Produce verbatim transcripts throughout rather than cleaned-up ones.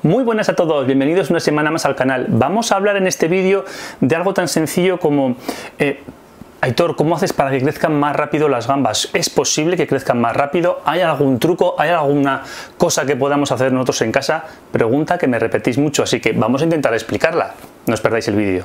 Muy buenas a todos, bienvenidos una semana más al canal. Vamos a hablar en este vídeo de algo tan sencillo como eh, Aitor, ¿cómo haces para que crezcan más rápido las gambas? ¿Es posible que crezcan más rápido? ¿Hay algún truco? ¿Hay alguna cosa que podamos hacer nosotros en casa? Pregunta que me repetís mucho, así que vamos a intentar explicarla. No os perdáis el vídeo.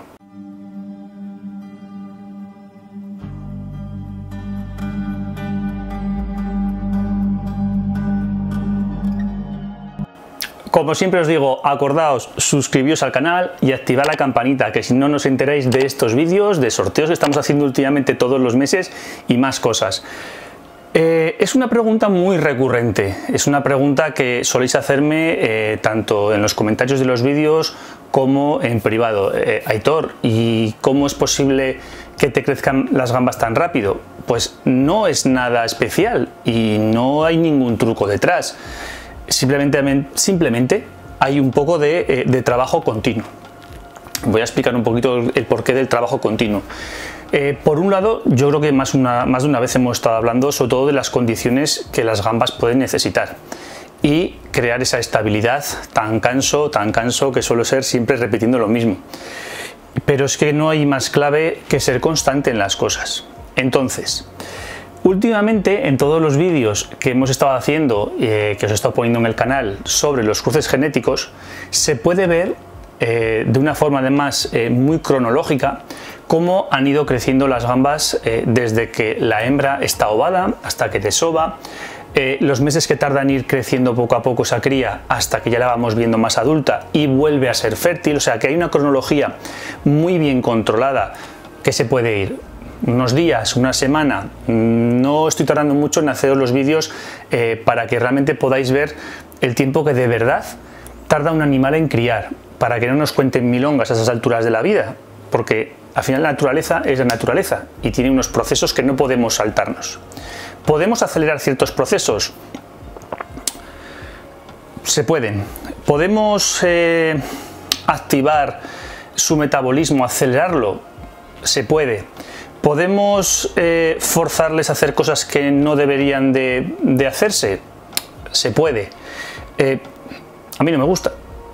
Como siempre os digo, acordaos, suscribíos al canal y activad la campanita, que si no, no os enteráis de estos vídeos, de sorteos que estamos haciendo últimamente todos los meses y más cosas. Eh, es una pregunta muy recurrente, es una pregunta que soléis hacerme eh, tanto en los comentarios de los vídeos como en privado. Eh, Aitor, ¿y cómo es posible que te crezcan las gambas tan rápido? Pues no es nada especial y no hay ningún truco detrás. Simplemente, simplemente hay un poco de, eh, de trabajo continuo. Voy a explicar un poquito el, el porqué del trabajo continuo. Eh, por un lado, yo creo que más, una, más de una vez hemos estado hablando sobre todo de las condiciones que las gambas pueden necesitar y crear esa estabilidad tan canso, tan canso que suelo ser siempre repitiendo lo mismo. Pero es que no hay más clave que ser constante en las cosas. Entonces, últimamente en todos los vídeos que hemos estado haciendo, eh, que os he estado poniendo en el canal sobre los cruces genéticos, se puede ver eh, de una forma además eh, muy cronológica cómo han ido creciendo las gambas eh, desde que la hembra está ovada hasta que desova, eh, los meses que tarda en ir creciendo poco a poco esa cría hasta que ya la vamos viendo más adulta y vuelve a ser fértil. O sea que hay una cronología muy bien controlada que se puede ir unos días, una semana. No estoy tardando mucho en hacer los vídeos eh, para que realmente podáis ver el tiempo que de verdad tarda un animal en criar, para que no nos cuenten milongas a esas alturas de la vida, porque al final la naturaleza es la naturaleza y tiene unos procesos que no podemos saltarnos. ¿Podemos acelerar ciertos procesos? Se pueden. ¿Podemos eh, activar su metabolismo, acelerarlo? Se puede. ¿Podemos eh, forzarles a hacer cosas que no deberían de, de hacerse? Se puede. Eh, a mí no me gusta.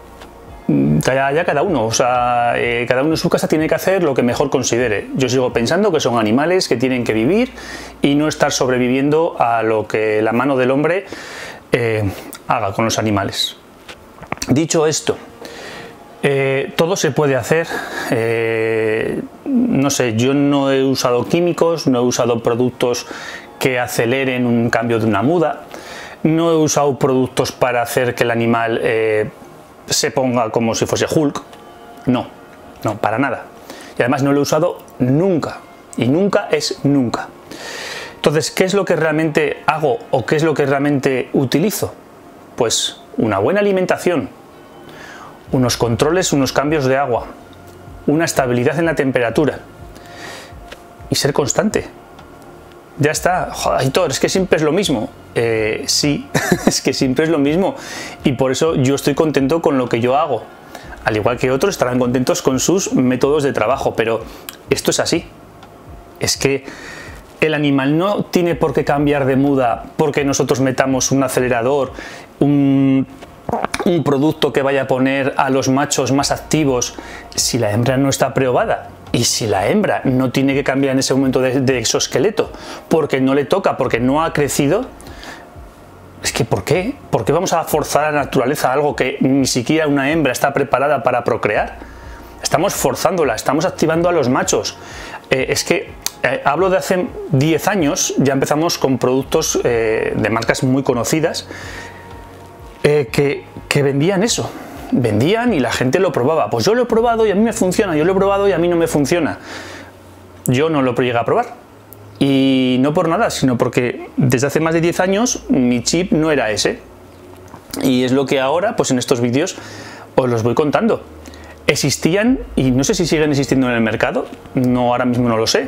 Ya, ya cada uno, o sea, eh, cada uno en su casa tiene que hacer lo que mejor considere. Yo sigo pensando que son animales que tienen que vivir y no estar sobreviviendo a lo que la mano del hombre eh, haga con los animales. Dicho esto, Eh, todo se puede hacer. Eh, no sé, yo no he usado químicos, no he usado productos que aceleren un cambio de una muda, no he usado productos para hacer que el animal eh, se ponga como si fuese Hulk. No, no, para nada. Y además no lo he usado nunca, y nunca es nunca. Entonces, ¿qué es lo que realmente hago o qué es lo que realmente utilizo? Pues una buena alimentación, unos controles, unos cambios de agua, una estabilidad en la temperatura y ser constante. Ya está. Joder, Aitor, es que siempre es lo mismo. Eh, sí, es que siempre es lo mismo y por eso yo estoy contento con lo que yo hago. Al igual que otros estarán contentos con sus métodos de trabajo, pero esto es así. Es que el animal no tiene por qué cambiar de muda porque nosotros metamos un acelerador, un... un producto que vaya a poner a los machos más activos si la hembra no está preovada y si la hembra no tiene que cambiar en ese momento de, de exoesqueleto porque no le toca, porque no ha crecido. Es que ¿por qué? ¿Por qué vamos a forzar a la naturaleza algo que ni siquiera una hembra está preparada para procrear? Estamos forzándola, estamos activando a los machos. Eh, es que eh, hablo de hace diez años, ya empezamos con productos eh, de marcas muy conocidas Eh, que, que vendían eso, vendían y la gente lo probaba. Pues yo lo he probado y a mí me funciona, yo lo he probado y a mí no me funciona. Yo no lo llegué a probar y no por nada, sino porque desde hace más de diez años mi chip no era ese y es lo que ahora pues en estos vídeos os los voy contando. Existían y no sé si siguen existiendo en el mercado, no, ahora mismo no lo sé,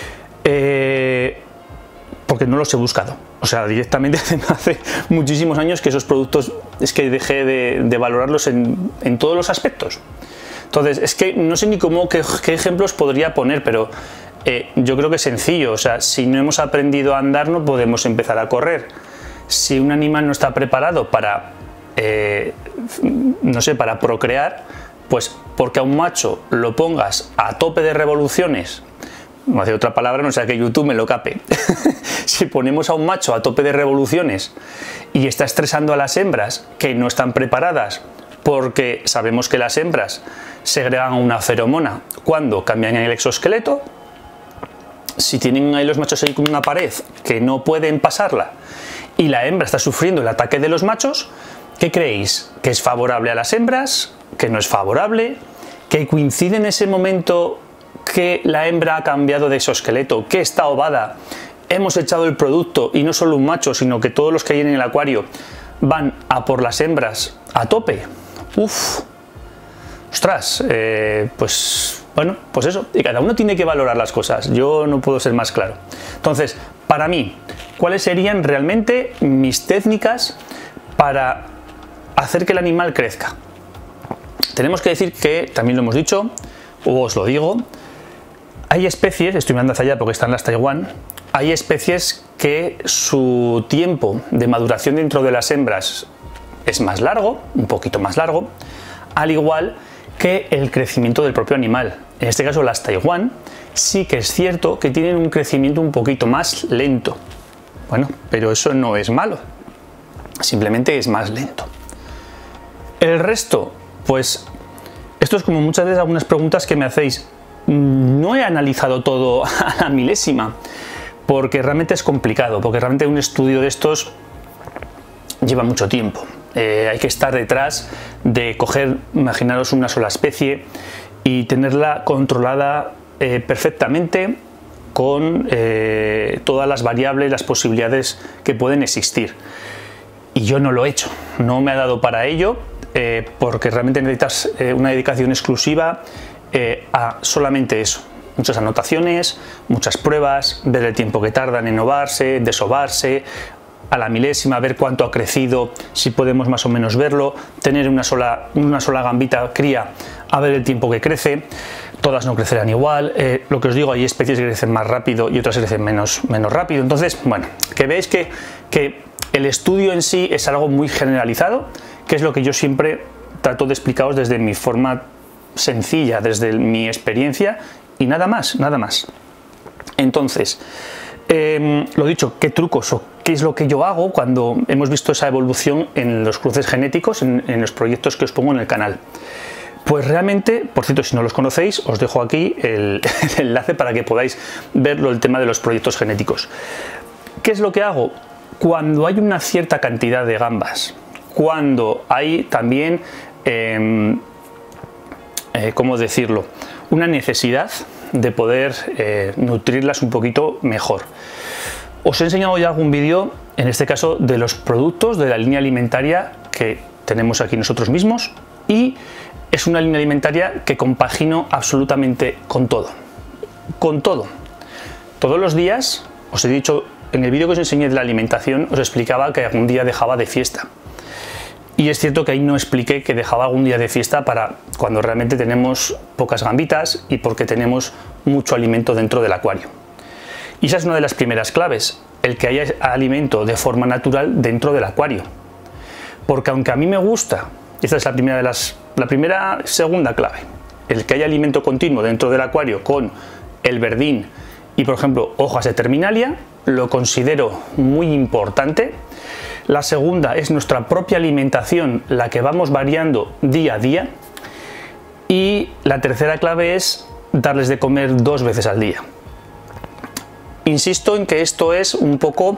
eh, porque no los he buscado. O sea, directamente hace muchísimos años que esos productos es que dejé de, de valorarlos en, en todos los aspectos. Entonces, es que no sé ni cómo, qué, qué ejemplos podría poner, pero eh, yo creo que es sencillo. O sea, si no hemos aprendido a andar, no podemos empezar a correr. Si un animal no está preparado para eh, no sé, para procrear, pues porque a un macho lo pongas a tope de revoluciones, no hace otra palabra, no sea que YouTube me lo cape. Si ponemos a un macho a tope de revoluciones y está estresando a las hembras que no están preparadas, porque sabemos que las hembras segregan una feromona cuando cambian el exoesqueleto, si tienen ahí los machos ahí con una pared que no pueden pasarla y la hembra está sufriendo el ataque de los machos, ¿qué creéis? ¿Que es favorable a las hembras? ¿Que no es favorable? ¿Que coincide en ese momento que la hembra ha cambiado de exoesqueleto, que está ovada, hemos echado el producto y no solo un macho, sino que todos los que hay en el acuario van a por las hembras a tope? Uf, ostras, eh, pues bueno, pues eso, y cada uno tiene que valorar las cosas, yo no puedo ser más claro. Entonces, para mí, ¿cuáles serían realmente mis técnicas para hacer que el animal crezca? Tenemos que decir que, también lo hemos dicho, o os lo digo, hay especies, estoy mirando hacia allá porque están las Taiwán, hay especies que su tiempo de maduración dentro de las hembras es más largo, un poquito más largo, al igual que el crecimiento del propio animal. En este caso las Taiwán sí que es cierto que tienen un crecimiento un poquito más lento. Bueno, pero eso no es malo, simplemente es más lento. El resto, pues esto es como muchas veces algunas preguntas que me hacéis. No he analizado todo a la milésima, porque realmente es complicado, porque realmente un estudio de estos lleva mucho tiempo. Eh, hay que estar detrás de coger, imaginaros una sola especie y tenerla controlada eh, perfectamente con eh, todas las variables, las posibilidades que pueden existir. Y yo no lo he hecho, no me ha dado para ello, eh, porque realmente necesitas eh, una dedicación exclusiva eh, a solamente eso. Muchas anotaciones, muchas pruebas, ver el tiempo que tardan en ovarse, desovarse, a la milésima, ver cuánto ha crecido, si podemos más o menos verlo, tener una sola, una sola gambita cría, a ver el tiempo que crece. Todas no crecerán igual, eh, lo que os digo, hay especies que crecen más rápido y otras crecen menos, menos rápido. Entonces, bueno, que veis que, que el estudio en sí es algo muy generalizado, que es lo que yo siempre trato de explicaros desde mi forma sencilla, desde mi experiencia y nada más, nada más. Entonces, eh, lo dicho, ¿qué trucos o qué es lo que yo hago cuando hemos visto esa evolución en los cruces genéticos, en, en los proyectos que os pongo en el canal? Pues realmente, por cierto, si no los conocéis, os dejo aquí el, el enlace para que podáis verlo, el tema de los proyectos genéticos. ¿Qué es lo que hago? Cuando hay una cierta cantidad de gambas, cuando hay también, eh, eh, ¿cómo decirlo?, una necesidad de poder eh, nutrirlas un poquito mejor. Os he enseñado ya algún vídeo, en este caso, de los productos de la línea alimentaria que tenemos aquí nosotros mismos, y es una línea alimentaria que compagino absolutamente con todo. Con todo. Todos los días, os he dicho, en el vídeo que os enseñé de la alimentación, os explicaba que algún día dejaba de fiesta. Y es cierto que ahí no expliqué que dejaba algún día de fiesta para cuando realmente tenemos pocas gambitas y porque tenemos mucho alimento dentro del acuario. Y esa es una de las primeras claves, el que haya alimento de forma natural dentro del acuario. Porque aunque a mí me gusta, esta es la primera de las, la primera, segunda clave, el que haya alimento continuo dentro del acuario con el verdín y, por ejemplo, hojas de terminalia, lo considero muy importante. La segunda es nuestra propia alimentación, la que vamos variando día a día. Y la tercera clave es darles de comer dos veces al día. Insisto en que esto es un poco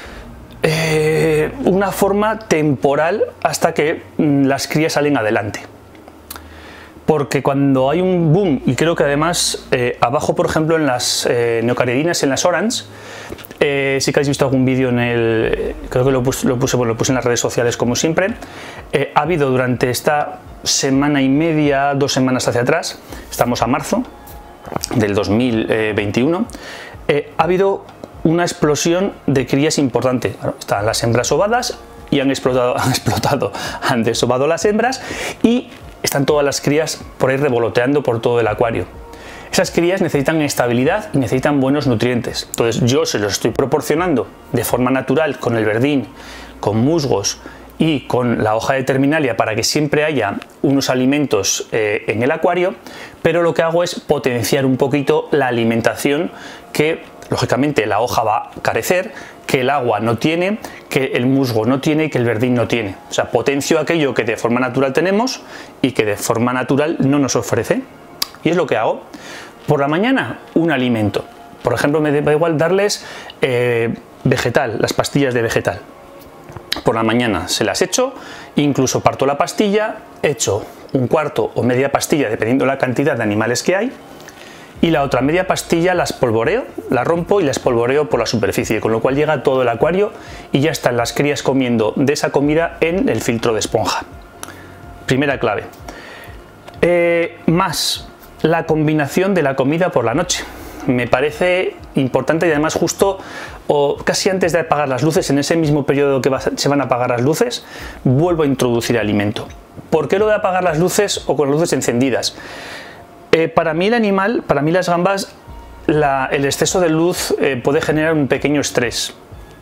eh, una forma temporal hasta que mm, las crías salen adelante. Porque cuando hay un boom, y creo que además eh, abajo, por ejemplo, en las eh, neocaridinas, en las Orange, eh, sí que habéis visto algún vídeo en el, creo que lo puse, lo puse, bueno, lo puse en las redes sociales como siempre, eh, ha habido durante esta semana y media, dos semanas hacia atrás, estamos a marzo del dos mil veintiuno, eh, ha habido una explosión de crías importante. Bueno, están las hembras ovadas y han explotado, han explotado, han desovado las hembras y están todas las crías por ahí revoloteando por todo el acuario. Esas crías necesitan estabilidad y necesitan buenos nutrientes. Entonces yo se los estoy proporcionando de forma natural con el verdín, con musgos y con la hoja de terminalia para que siempre haya unos alimentos eh, en el acuario, pero lo que hago es potenciar un poquito la alimentación que lógicamente la hoja va a carecer, que el agua no tiene, que el musgo no tiene y que el verdín no tiene. O sea, potencio aquello que de forma natural tenemos y que de forma natural no nos ofrece. Y es lo que hago. Por la mañana, un alimento. Por ejemplo, me da igual darles eh, vegetal, las pastillas de vegetal. Por la mañana se las echo, incluso parto la pastilla, echo un cuarto o media pastilla, dependiendo de la cantidad de animales que hay, y la otra media pastilla la espolvoreo, la rompo y la espolvoreo por la superficie, con lo cual llega todo el acuario y ya están las crías comiendo de esa comida en el filtro de esponja. Primera clave. Eh, más la combinación de la comida por la noche. Me parece importante y además justo o casi antes de apagar las luces, en ese mismo periodo que va, se van a apagar las luces, vuelvo a introducir alimento. ¿Por qué lo de apagar las luces o con las luces encendidas? Eh, para mí el animal, para mí las gambas, la, el exceso de luz eh, puede generar un pequeño estrés.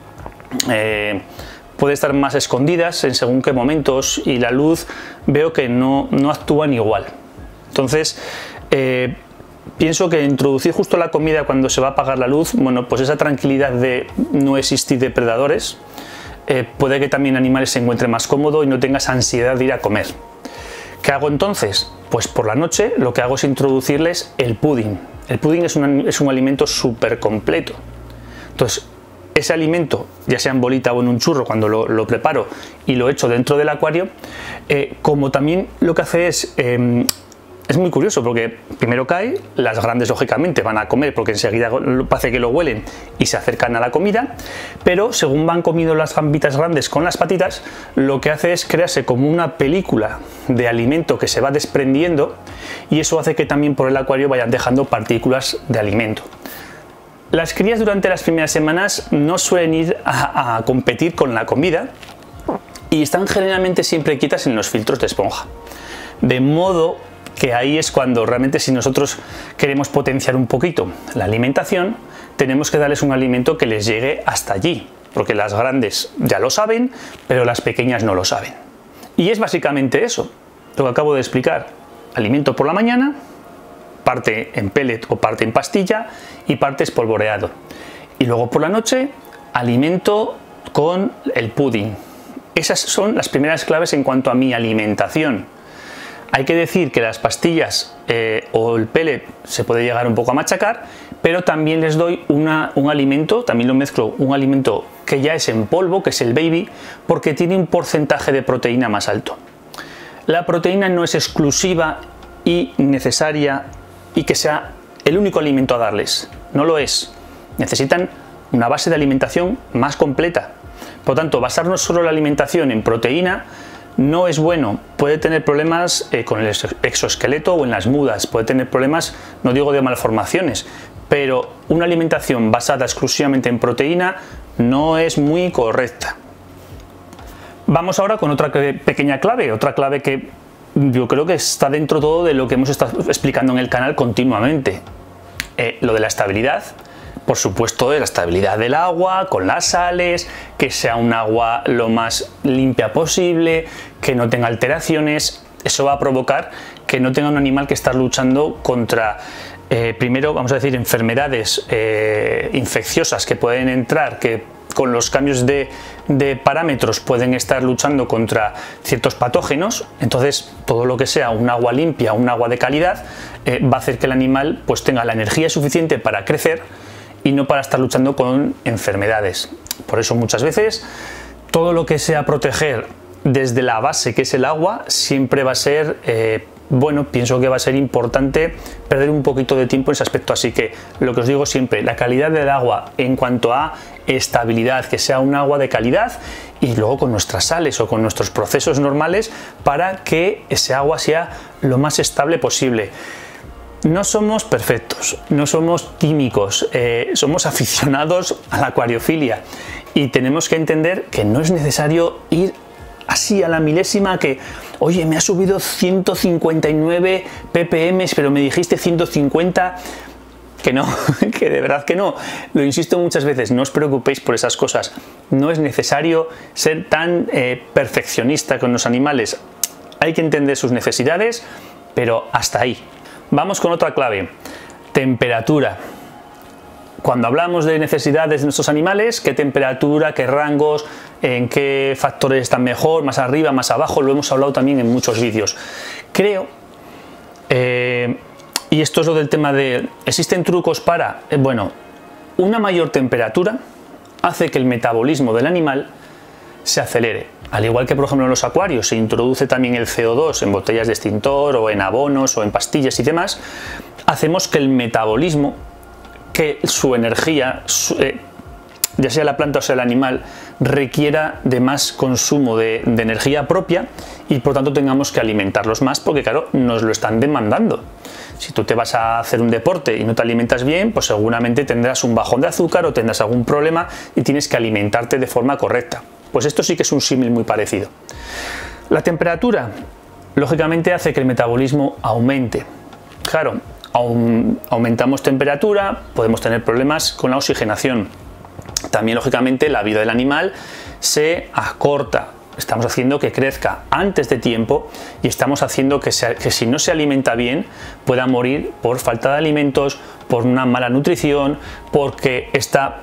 Eh, puede estar más escondidas en según qué momentos y la luz veo que no, no actúan igual. Entonces, eh, pienso que introducir justo la comida cuando se va a apagar la luz, bueno, pues esa tranquilidad de no existir depredadores, eh, puede que también animales se encuentren más cómodo y no tengas ansiedad de ir a comer. ¿Qué hago entonces? Pues por la noche lo que hago es introducirles el pudding. El pudding es un, es un alimento súper completo. Entonces, ese alimento, ya sea en bolita o en un churro, cuando lo, lo preparo y lo echo dentro del acuario, eh, como también lo que hace es... Eh, Es muy curioso porque primero cae, las grandes lógicamente van a comer porque enseguida parece que lo huelen y se acercan a la comida, pero según van comiendo las gambitas grandes con las patitas, lo que hace es crearse como una película de alimento que se va desprendiendo y eso hace que también por el acuario vayan dejando partículas de alimento. Las crías durante las primeras semanas no suelen ir a, a competir con la comida y están generalmente siempre quietas en los filtros de esponja, de modo que ahí es cuando realmente si nosotros queremos potenciar un poquito la alimentación, tenemos que darles un alimento que les llegue hasta allí, porque las grandes ya lo saben, pero las pequeñas no lo saben. Y es básicamente eso, lo que acabo de explicar. Alimento por la mañana, parte en pellet o parte en pastilla y parte espolvoreado. Y luego por la noche, alimento con el pudding. Esas son las primeras claves en cuanto a mi alimentación. Hay que decir que las pastillas eh, o el pellet se puede llegar un poco a machacar, pero también les doy una, un alimento, también lo mezclo, un alimento que ya es en polvo, que es el baby, porque tiene un porcentaje de proteína más alto. La proteína no es exclusiva y necesaria y que sea el único alimento a darles, no lo es. Necesitan una base de alimentación más completa. Por lo tanto, basarnos solo en la alimentación en proteína no es bueno, puede tener problemas eh, con el exoesqueleto o en las mudas, puede tener problemas, no digo de malformaciones, pero una alimentación basada exclusivamente en proteína no es muy correcta. Vamos ahora con otra pequeña clave, otra clave que yo creo que está dentro todo de lo que hemos estado explicando en el canal continuamente, eh, lo de la estabilidad. Por supuesto, de la estabilidad del agua, con las sales, que sea un agua lo más limpia posible, que no tenga alteraciones. Eso va a provocar que no tenga un animal que estar luchando contra, eh, primero, vamos a decir, enfermedades eh, infecciosas que pueden entrar, que con los cambios de, de parámetros pueden estar luchando contra ciertos patógenos. Entonces, todo lo que sea un agua limpia, un agua de calidad, eh, va a hacer que el animal pues, tenga la energía suficiente para crecer y no para estar luchando con enfermedades. Por eso muchas veces todo lo que sea proteger desde la base que es el agua siempre va a ser, eh, bueno, pienso que va a ser importante perder un poquito de tiempo en ese aspecto. Así que lo que os digo siempre, la calidad del agua en cuanto a estabilidad, que sea un agua de calidad y luego con nuestras sales o con nuestros procesos normales para que ese agua sea lo más estable posible. No somos perfectos, no somos químicos, eh, somos aficionados a la acuariofilia y tenemos que entender que no es necesario ir así a la milésima que, oye, me ha subido ciento cincuenta y nueve ppm, pero me dijiste ciento cincuenta, que no, que de verdad que no. Lo insisto muchas veces, no os preocupéis por esas cosas. No es necesario ser tan eh, perfeccionista con los animales. Hay que entender sus necesidades, pero hasta ahí. Vamos con otra clave, temperatura. Cuando hablamos de necesidades de nuestros animales, qué temperatura, qué rangos, en qué factores están mejor, más arriba, más abajo, lo hemos hablado también en muchos vídeos. Creo, eh, y esto es lo del tema de, ¿existen trucos para? Eh, bueno, una mayor temperatura hace que el metabolismo del animal se acelere. Al igual que por ejemplo en los acuarios se introduce también el C O dos en botellas de extintor o en abonos o en pastillas y demás, hacemos que el metabolismo, que su energía, su, eh, ya sea la planta o sea el animal, requiera de más consumo de, de energía propia y por tanto tengamos que alimentarlos más porque claro, nos lo están demandando. Si tú te vas a hacer un deporte y no te alimentas bien, pues seguramente tendrás un bajón de azúcar o tendrás algún problema y tienes que alimentarte de forma correcta. Pues esto sí que es un símil muy parecido. La temperatura, lógicamente, hace que el metabolismo aumente. Claro, aumentamos temperatura, podemos tener problemas con la oxigenación. También, lógicamente, la vida del animal se acorta. Estamos haciendo que crezca antes de tiempo y estamos haciendo que, se, que si no se alimenta bien pueda morir por falta de alimentos, por una mala nutrición, porque está...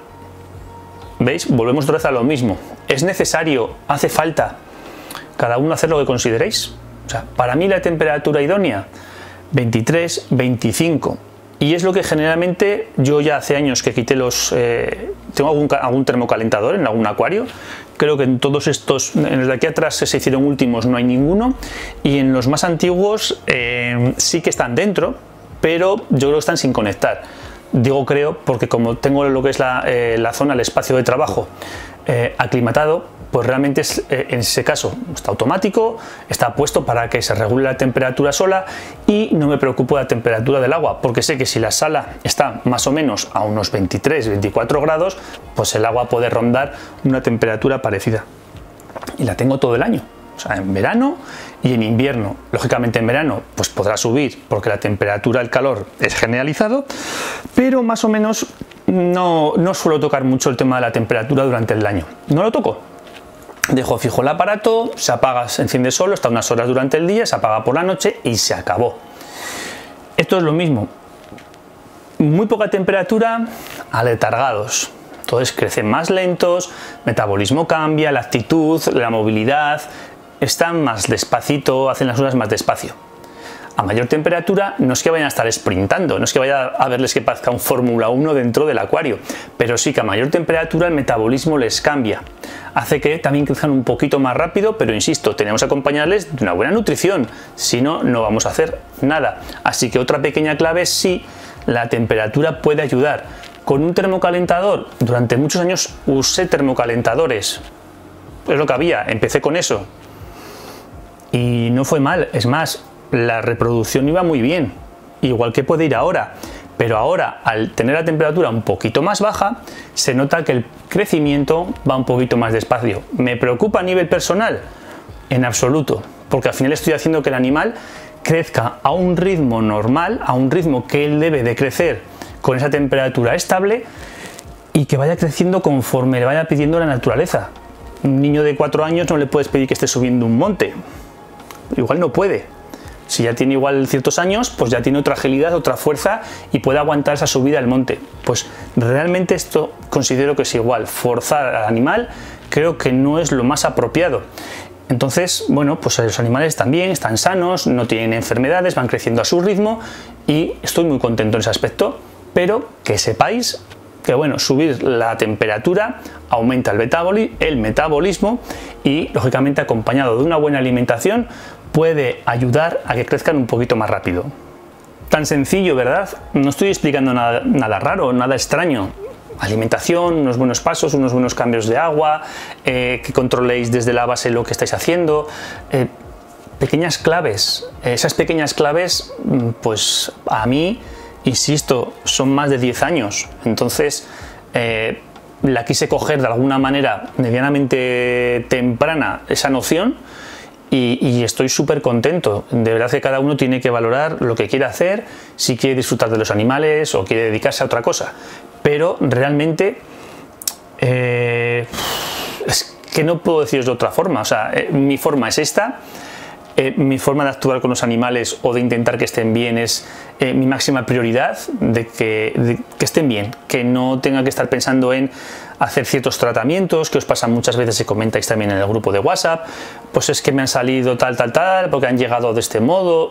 ¿Veis? Volvemos otra vez a lo mismo. Es necesario, hace falta, cada uno hacer lo que consideréis. O sea, para mí la temperatura idónea, veintitrés, veinticinco. Y es lo que generalmente yo ya hace años que quité los... Eh, tengo algún, algún termocalentador en algún acuario. Creo que en todos estos, en los de aquí atrás se hicieron últimos, no hay ninguno. Y en los más antiguos eh, sí que están dentro, pero yo creo que están sin conectar. Digo creo porque como tengo lo que es la, eh, la zona, el espacio de trabajo eh, aclimatado, pues realmente es, eh, en ese caso está automático, está puesto para que se regule la temperatura sola y no me preocupo de la temperatura del agua, porque sé que si la sala está más o menos a unos veintitrés, veinticuatro grados, pues el agua puede rondar una temperatura parecida. Y la tengo todo el año. O sea, en verano y en invierno. Lógicamente en verano pues podrá subir porque la temperatura, el calor es generalizado, pero más o menos no, no suelo tocar mucho el tema de la temperatura durante el año. No lo toco. Dejo fijo el aparato, se apaga, se enciende solo, está unas horas durante el día, se apaga por la noche y se acabó. Esto es lo mismo. Muy poca temperatura, aletargados. Entonces crecen más lentos, metabolismo cambia, la actitud, la movilidad, están más despacito, hacen las cosas más despacio. A mayor temperatura no es que vayan a estar sprintando, no es que vaya a verles que parezca un Fórmula uno dentro del acuario, pero sí que a mayor temperatura el metabolismo les cambia. Hace que también crezcan un poquito más rápido, pero insisto, tenemos que acompañarles de una buena nutrición, si no, no vamos a hacer nada. Así que otra pequeña clave es sí, la temperatura puede ayudar. Con un termocalentador, durante muchos años usé termocalentadores, es lo que había, empecé con eso y no fue mal, es más, la reproducción iba muy bien, igual que puede ir ahora, pero ahora al tener la temperatura un poquito más baja, se nota que el crecimiento va un poquito más despacio. ¿Me preocupa a nivel personal? En absoluto, porque al final estoy haciendo que el animal crezca a un ritmo normal, a un ritmo que él debe de crecer con esa temperatura estable y que vaya creciendo conforme le vaya pidiendo la naturaleza. Un niño de cuatro años no le puedes pedir que esté subiendo un monte, igual no puede. Si ya tiene igual ciertos años, pues ya tiene otra agilidad, otra fuerza y puede aguantar esa subida al monte. Pues realmente esto considero que es igual, forzar al animal creo que no es lo más apropiado. Entonces, bueno, pues los animales están bien, están sanos, no tienen enfermedades, van creciendo a su ritmo y estoy muy contento en ese aspecto. Pero que sepáis que bueno, subir la temperatura aumenta el, metaboli el metabolismo y lógicamente acompañado de una buena alimentación puede ayudar a que crezcan un poquito más rápido. Tan sencillo, ¿verdad? No estoy explicando nada, nada raro, nada extraño. Alimentación, unos buenos pasos, unos buenos cambios de agua, eh, que controléis desde la base lo que estáis haciendo. Eh, pequeñas claves. Esas pequeñas claves, pues a mí, insisto, son más de diez años. Entonces, eh, la quise coger de alguna manera medianamente temprana esa noción y, y estoy súper contento. De verdad que cada uno tiene que valorar lo que quiere hacer, si quiere disfrutar de los animales o quiere dedicarse a otra cosa. Pero realmente eh, es que no puedo deciros de otra forma. O sea, eh, mi forma es esta. Eh, mi forma de actuar con los animales o de intentar que estén bien es eh, mi máxima prioridad, de que, de que estén bien, que no tenga que estar pensando en hacer ciertos tratamientos, que os pasa muchas veces y comentáis también en el grupo de WhatsApp, pues es que me han salido tal, tal, tal, porque han llegado de este modo.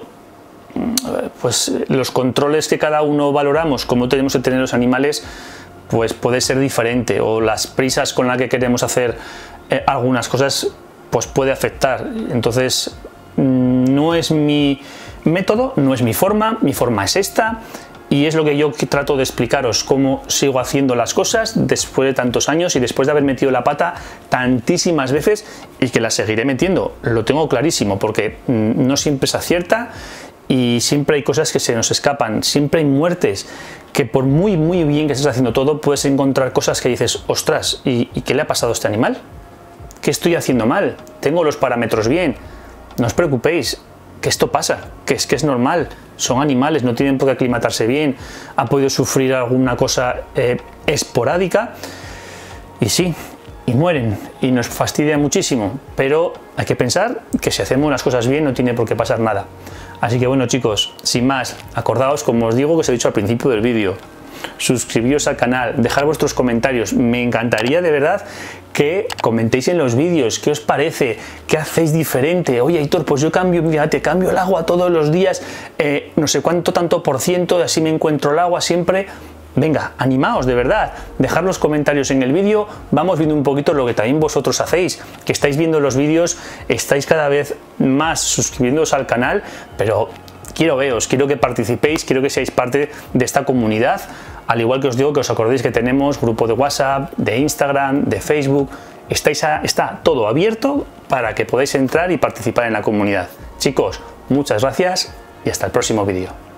Pues los controles que cada uno valoramos, como tenemos que tener los animales, pues puede ser diferente, o las prisas con las que queremos hacer eh, algunas cosas, pues puede afectar. Entonces, no es mi método, no es mi forma, mi forma es esta, y es lo que yo trato de explicaros, cómo sigo haciendo las cosas después de tantos años y después de haber metido la pata tantísimas veces, y que la seguiré metiendo, lo tengo clarísimo, porque no siempre se acierta y siempre hay cosas que se nos escapan, siempre hay muertes, que por muy muy bien que estés haciendo todo, puedes encontrar cosas que dices, ostras, ¿y, ¿y qué le ha pasado a este animal? ¿Qué estoy haciendo mal? ¿Tengo los parámetros bien? No os preocupéis, que esto pasa, que es que es normal, son animales, no tienen por qué aclimatarse bien, ha podido sufrir alguna cosa eh, esporádica, y sí, y mueren, y nos fastidia muchísimo, pero hay que pensar que si hacemos las cosas bien no tiene por qué pasar nada. Así que bueno, chicos, sin más, acordaos, como os digo, que os he dicho al principio del vídeo, suscribiros al canal, dejar vuestros comentarios. Me encantaría de verdad que comentéis en los vídeos qué os parece, qué hacéis diferente. Oye, Aitor, pues yo cambio, fíjate, cambio el agua todos los días, eh, no sé cuánto tanto por ciento, así me encuentro el agua siempre. Venga, animaos de verdad, dejad los comentarios en el vídeo, vamos viendo un poquito lo que también vosotros hacéis, que estáis viendo los vídeos, estáis cada vez más suscribiéndoos al canal, pero quiero veros, quiero que participéis, quiero que seáis parte de esta comunidad, al igual que os digo que os acordéis que tenemos grupo de WhatsApp, de Instagram, de Facebook, estáis a, está todo abierto para que podáis entrar y participar en la comunidad. Chicos, muchas gracias y hasta el próximo vídeo.